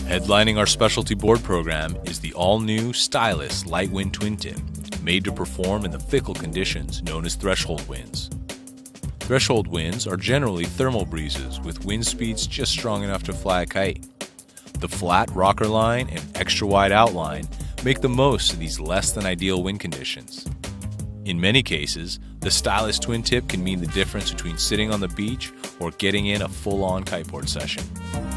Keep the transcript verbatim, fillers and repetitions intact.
Headlining our specialty board program is the all-new Stylus Light Wind Twin Tip, made to perform in the fickle conditions known as threshold winds. Threshold winds are generally thermal breezes with wind speeds just strong enough to fly a kite. The flat rocker line and extra wide outline make the most of these less than ideal wind conditions. In many cases, the Stylus Twin Tip can mean the difference between sitting on the beach or getting in a full-on kiteboard session.